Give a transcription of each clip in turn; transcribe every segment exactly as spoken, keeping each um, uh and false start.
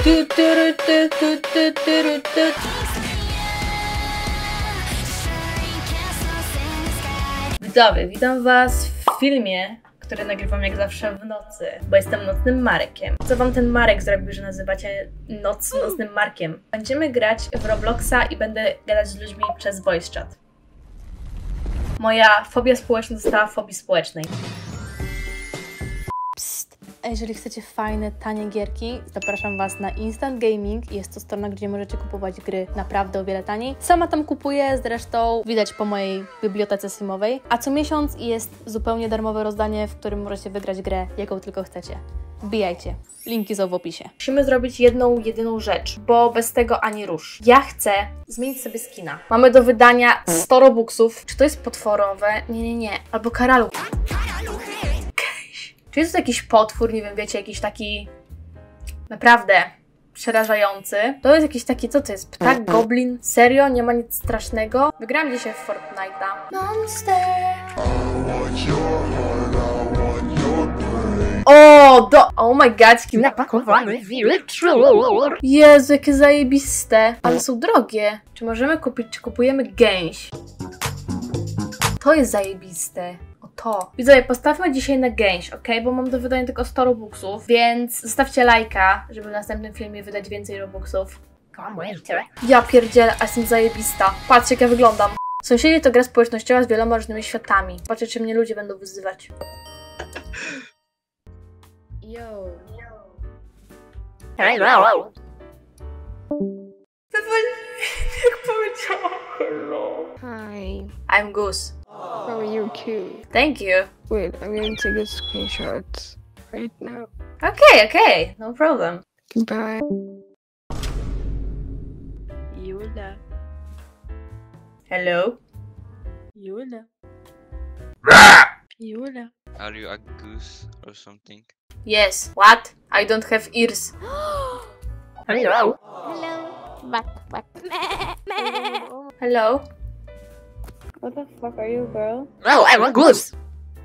Widzowie, witam was w filmie, który nagrywam jak zawsze w nocy, bo jestem nocnym Markiem. Co wam ten Marek zrobił, że nazywacie noc nocnym Markiem? Będziemy grać w Robloxa i będę gadać z ludźmi przez voice chat. Moja fobia społeczna została w fobii społecznej. Psst. Jeżeli chcecie fajne, tanie gierki, zapraszam was na Instant Gaming. Jest to strona, gdzie możecie kupować gry naprawdę o wiele taniej. Sama tam kupuję, zresztą widać po mojej bibliotece Steamowej. A co miesiąc jest zupełnie darmowe rozdanie, w którym możecie wygrać grę, jaką tylko chcecie. Wbijajcie. Linki są w opisie. Musimy zrobić jedną, jedyną rzecz, bo bez tego ani rusz. Ja chcę zmienić sobie skina. Mamy do wydania sto robuxów. Czy to jest potworowe? Nie, nie, nie. Albo karalu. Czy jest to jakiś potwór, nie wiem, wiecie, jakiś taki naprawdę przerażający? To jest jakiś taki, co to jest? Ptak, goblin? Serio? Nie ma nic strasznego? Wygrałam dzisiaj w Fortnite'a. Monster! O, do... Oh my god, napakowany wilczur! Jezu, jakie zajebiste! Ale są drogie. Czy możemy kupić, czy kupujemy gęś? To jest zajebiste. To. Widzowie, postawmy dzisiaj na gęś, ok? Bo mam do wydania tylko sto robuxów, więc zostawcie lajka, żeby w następnym filmie wydać więcej robuxów. Ja pierdzielę, a jestem zajebista. Patrzcie, jak ja wyglądam. Sąsiedzi to gra społecznościowa z wieloma różnymi światami. Patrzcie, czy mnie ludzie będą wyzywać. Yo. Hello. Jak powiedziałam hello. Hi. I'm Goose. Oh, you're cute. Thank you. Wait, I'm going to take a screenshot right now. Okay, okay. No problem. Goodbye. Yula. Hello. Yula. Yula. Are you a goose or something? Yes. What? I don't have ears. Hello. Hello. Back, back. Hello. What the fuck are you, girl? No, I'm a goose.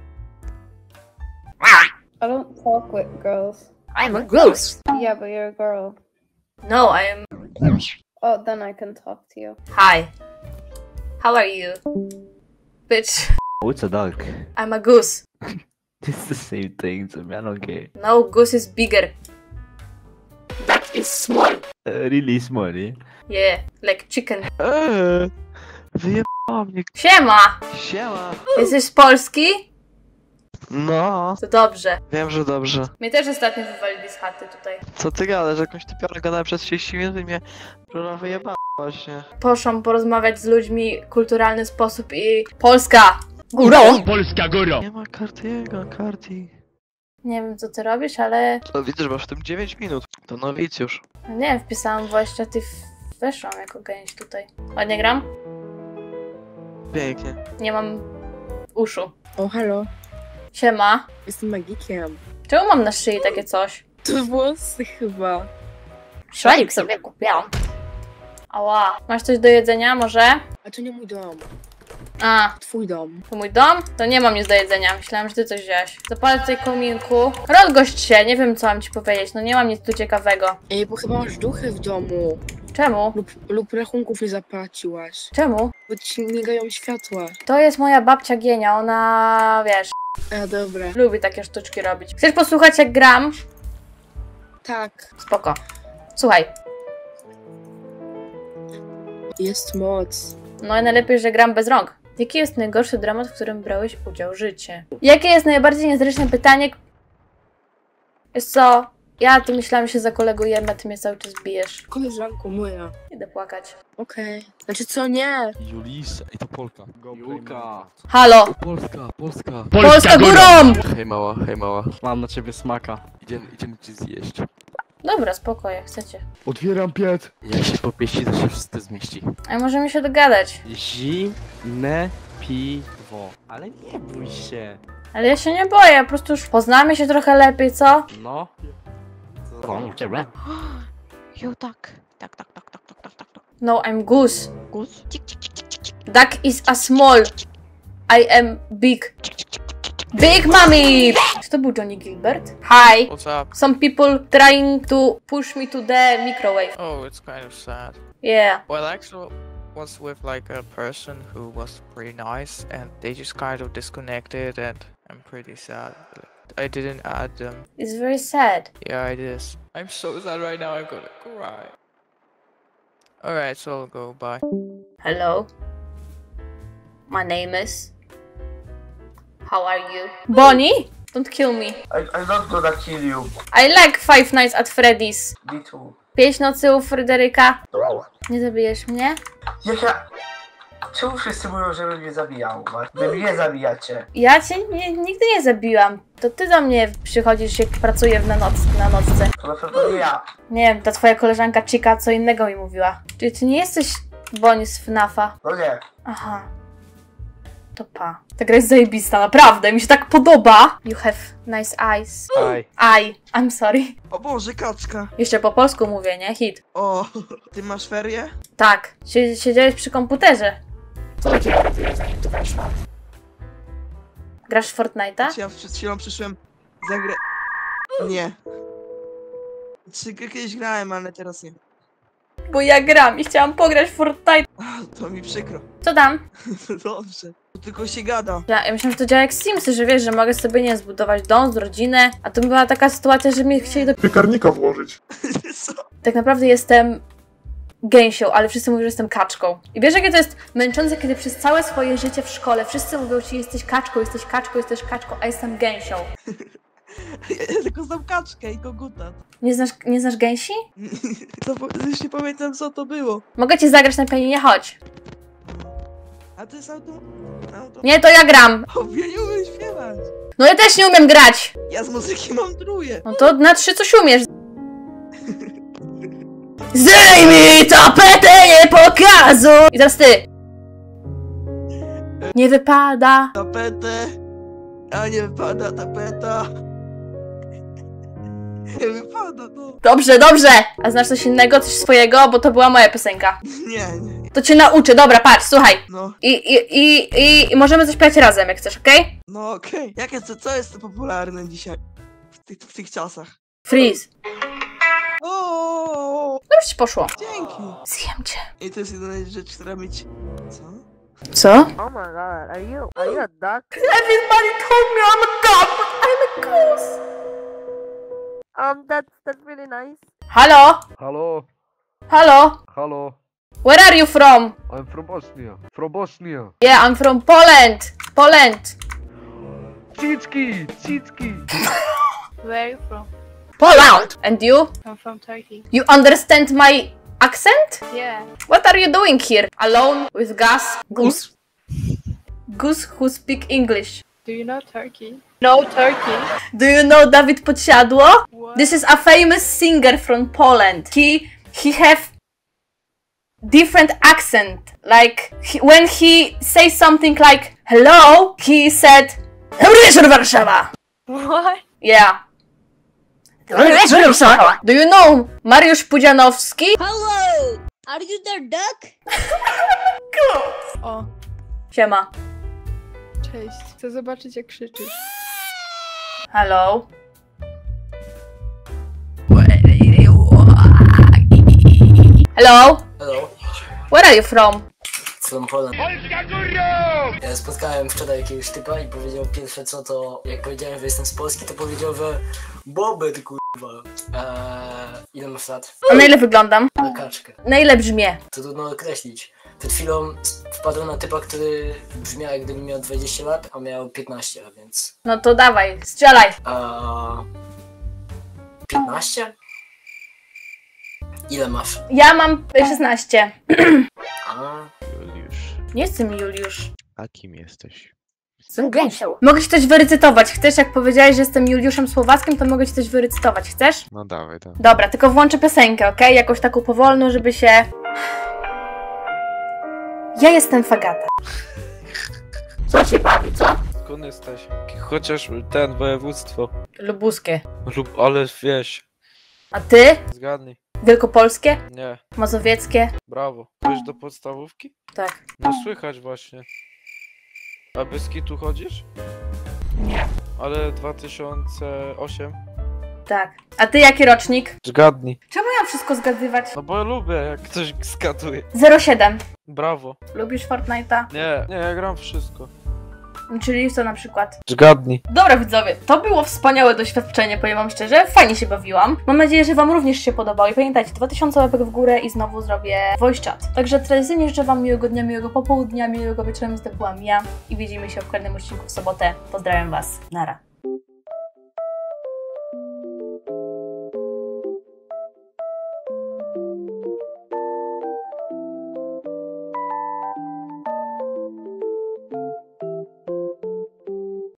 I don't talk with girls. I'm a goose. Yeah, but you're a girl. No, I am. Oh, then I can talk to you. Hi. How are you? Bitch. Oh, it's a duck. I'm a goose. It's the same thing to me, I don't care. No, goose is bigger. That is small. Uh, really small, eh? Yeah, like chicken. Eee, wyjebała mnie. Siema! Siema. Jesteś z Polski? No, To dobrze. wiem, że dobrze. Mnie też ostatnio wywalili z chaty tutaj. Co ty gadasz? Jakąś typiarę gadałem przez trzydzieści minut i mnie żona wyjebała właśnie. Poszłam porozmawiać z ludźmi w kulturalny sposób i... Polska! Górą! Polska górą! Nie ma Cartiego, Carti. Nie wiem, co ty robisz, ale... To widzę, że masz w tym dziewięć minut. To nowicjusz. No nie wiem, wpisałam voice chat i w- weszłam jako gęś tutaj. Ładnie gram? Pięknie. Nie mam uszu. O, halo. Siema. Jestem magikiem. Czemu mam na szyi takie coś? To włosy chyba. Szalik sobie kupiłam. Ała. Masz coś do jedzenia może? A to nie mój dom. A, Twój dom. to mój dom? To nie mam nic do jedzenia. Myślałam, że ty coś wziąłeś. Zapalę tutaj kominku. Rozgość się, nie wiem co mam ci powiedzieć. No nie mam nic tu ciekawego. Ej, bo chyba masz duchy w domu. Czemu? Lub, lub rachunków nie zapłaciłaś. Czemu? Bo ci nie gają światła. To jest moja babcia Gienia, ona, wiesz, A, dobra. lubi takie sztuczki robić. Chcesz posłuchać jak gram? Tak. Spoko. Słuchaj. Jest moc. No i najlepiej, że gram bez rąk. Jaki jest najgorszy dramat, w którym brałeś udział? Życie. Jakie jest najbardziej niezręczne pytanie? Wiesz co? Ja tu myślałam, że się zakolegujemy, a ty mnie cały czas bijesz. Koleżanko moja. Idę płakać. Okej. Okay. Znaczy co, nie? Julis, i to Polka. Julka. Halo! Polska, Polska. Polska górą! Hej mała, hej mała. Mam na ciebie smaka. Idziemy, idziemy ci zjeść. Dobra, spoko, jak chcecie. Otwieram piec. Jak się popieści, to się wszystko zmieści. A możemy się dogadać. Zimne piwo. Ale nie bój się. Ale ja się nie boję, po prostu już poznamy się trochę lepiej, co? No. Jo, tak. Tak, tak, tak, tak, tak, tak, tak, tak. No, I'm goose. Goose? Cik, cik, cik, cik, cik. Duck is a small. I am big. Big Mommy! Czy to był Johnny Gilbert? Hi! What's up? Some people trying to push me to the microwave. Oh, it's kind of sad. Yeah. Well, actually, was with like a person who was pretty nice, and they just kind of disconnected, and I'm pretty sad. I didn't add them. It's very sad. Yeah, it is. I'm so sad right now. I'm gonna cry. All right, so I'll go. Bye. Hello. My name is... How are you? Bonnie? Don't kill me. I, I'm not gonna kill you. I like Five Nights at Freddy's. Me too. Pięć nocy u Fryderyka. Wow. Nie zabijesz mnie? Jak ja... Czemu wszyscy mówią, żebym mnie zabijał? Wy mnie zabijacie. Ja cię nie, nigdy nie zabiłam. To ty do mnie przychodzisz, jak pracuję w na, noc, na nocce. To na pewno nie ja. Nie wiem, ta twoja koleżanka Chica co innego mi mówiła. Czyli ty nie jesteś Bonnie z FNAFa? No nie. Aha. To pa. Ta gra jest zajebista, naprawdę. Mi się tak podoba. You have nice eyes. Aj. I. I'm sorry. O Boże, kaczka! Jeszcze po polsku mówię, nie? Hit. O, ty masz ferie? Tak. Sie siedziałeś przy komputerze. Grasz w Fortnite'a? Czy ja przed chwilą przyszłem za grę... Nie. Czy kiedyś grałem, ale teraz nie. Bo ja gram i chciałam pograć w Fortnite. A, to mi przykro. Co tam? Dobrze. To tylko się gada. Ja, ja myślałam, że to działa jak Simsy, że wiesz, że mogę sobie, nie zbudować dom, rodzinę, a to była taka sytuacja, że mnie chcieli do Piekarnika włożyć. Co? Tak naprawdę jestem gęsią, ale wszyscy mówią, że jestem kaczką. I wiesz, jakie to jest męczące, kiedy przez całe swoje życie w szkole wszyscy mówią ci, jesteś kaczką, jesteś kaczką, jesteś kaczką, a jestem gęsią. Ja tylko znam kaczkę i koguta. Nie znasz, nie znasz gęsi? To, po- już nie pamiętam, co to było. Mogę ci zagrać na pianinie, chodź. A to jest auto... auto... Nie, to ja gram. O, ja nie umiem śpiewać. No ja też nie umiem grać. Ja z muzyki mam truje. No to na trzy coś umiesz. Zdejmij tapetę, nie pokazuj! I teraz ty. Nie wypada. Tapetę. A nie wypada tapeta. Nie wypada, no. Dobrze, dobrze. A znasz coś innego, coś swojego? Bo to była moja piosenka. Nie, nie. To cię nauczę, dobra, patrz, słuchaj. No, I, i, i, i, i możemy coś śpiewać razem, jak chcesz, okej? Okay? no okej. Jakie co, co jest popularne dzisiaj? W tych, w tych czasach. Freeze. O, Dobrze ci poszło. dzięki. Zjem cię. I to jest jedyna rzecz, która mi... ci- Co? Co? Oh my god, are you are you a duck? Everybody told me I'm a dog, but I'm a goose. Um, that's that's really nice. Halo? Halo, Halo? halo. Where are you from? I'm from Bosnia. From Bosnia. Yeah, I'm from Poland. Poland. Cicki, cicki. Where are you from? Poland. And you? I'm from Turkey. You understand my accent? Yeah. What are you doing here? Alone with Gus? Goose. Goose who speak English. Do you know Turkey? No Turkey. Do you know Dawid Podsiadło? What? This is a famous singer from Poland. He he have different accent. Like he, when he says something like hello, he said Dobry wieczór, Warszawa. What? Yeah. Dobry wieczór, Warszawa. Do you know Mariusz Pudzianowski? Hello! Are you there, duck? O, Siema. Cześć. Chcę zobaczyć jak krzyczysz. Hello. Hello. Hello, Where are you from? from Poland. Ja spotkałem wczoraj jakiegoś typa i powiedział pierwsze co to, jak powiedziałem, że jestem z Polski, to powiedział, że Bobet, kurwa. Eee, ile masz lat? A na ile wyglądam? Na kaczkę. Na ile brzmię? To trudno określić. Przed chwilą wpadłem na typa, który brzmiał jak gdyby miał dwadzieścia lat, a miał piętnaście, a więc... No to dawaj, strzelaj. Eee, piętnaście? Ile masz? Ja mam szesnaście. A, Juliusz, Nie jestem Juliusz. a kim jesteś? Jestem gęsią. Mogę ci coś wyrecytować. Chcesz, jak powiedziałeś, że jestem Juliuszem Słowackim, to mogę ci coś wyrecytować. Chcesz? No dawaj, dawaj. Dobra, tylko włączę piosenkę, okej? Jakąś taką powolną, żeby się... Ja jestem Fagata. Co się bawi, co? Skąd jesteś? Chociaż ten województwo. Lubuskie. Lub, ale wieś. A ty? Zgadnij. Wielkopolskie? Nie. Mazowieckie? Brawo. Chodź do podstawówki? Tak. No słychać właśnie. A bez kitu chodzisz? Ale dwa tysiące osiem. Tak. A ty jaki rocznik? Zgadnij. Czemu ja wszystko zgadywać? No bo ja lubię, jak ktoś zgaduje. zero siedem. Brawo. Lubisz Fortnite'a? Nie, nie, ja gram w wszystko. Czyli co na przykład? Zgadnij. Dobra widzowie, to było wspaniałe doświadczenie, powiem wam szczerze, fajnie się bawiłam. Mam nadzieję, że wam również się podobało i pamiętajcie, dwa tysiące łapek w górę i znowu zrobię voice chat. Także tradycyjnie życzę wam miłego dnia, miłego popołudnia, miłego wieczorem, to byłam ja i widzimy się w kolejnym odcinku w sobotę. Pozdrawiam was, nara.